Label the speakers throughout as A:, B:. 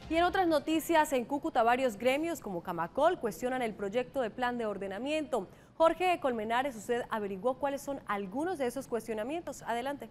A: Y en otras noticias, en Cúcuta varios gremios como Camacol cuestionan el proyecto de plan de ordenamiento. Jorge Colmenares, usted averiguó cuáles son algunos de esos cuestionamientos. Adelante.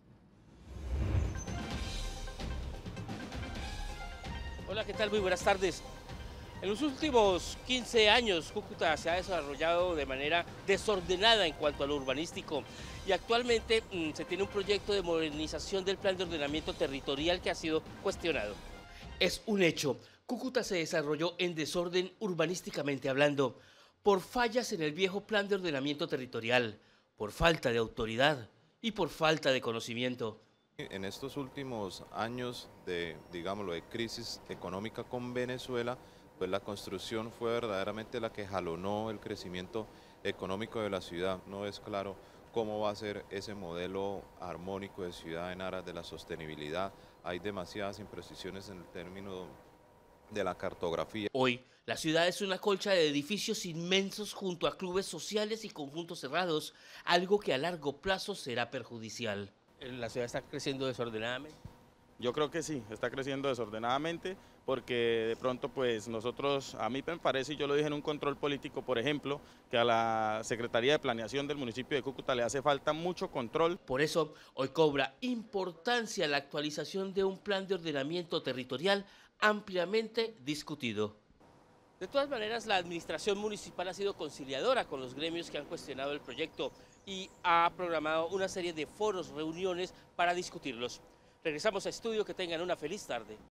B: Hola, ¿qué tal? Muy buenas tardes. En los últimos 15 años, Cúcuta se ha desarrollado de manera desordenada en cuanto a lo urbanístico y actualmente se tiene un proyecto de modernización del plan de ordenamiento territorial que ha sido cuestionado. Es un hecho, Cúcuta se desarrolló en desorden urbanísticamente hablando, por fallas en el viejo plan de ordenamiento territorial, por falta de autoridad y por falta de conocimiento.
C: En estos últimos años de, digámoslo, de crisis económica con Venezuela, pues la construcción fue verdaderamente la que jalonó el crecimiento económico de la ciudad. No es claro cómo va a ser ese modelo armónico de ciudad en aras de la sostenibilidad. Hay demasiadas imprecisiones en el término de la cartografía.
B: Hoy, la ciudad es una colcha de edificios inmensos junto a clubes sociales y conjuntos cerrados, algo que a largo plazo será perjudicial. La ciudad está creciendo desordenadamente.
D: Yo creo que sí, está creciendo desordenadamente porque de pronto pues nosotros, a mí me parece, y yo lo dije en un control político, por ejemplo, que a la Secretaría de Planeación del municipio de Cúcuta le hace falta mucho control.
B: Por eso, hoy cobra importancia la actualización de un plan de ordenamiento territorial ampliamente discutido. De todas maneras, la administración municipal ha sido conciliadora con los gremios que han cuestionado el proyecto y ha programado una serie de foros, reuniones para discutirlos. Regresamos a estudio, que tengan una feliz tarde.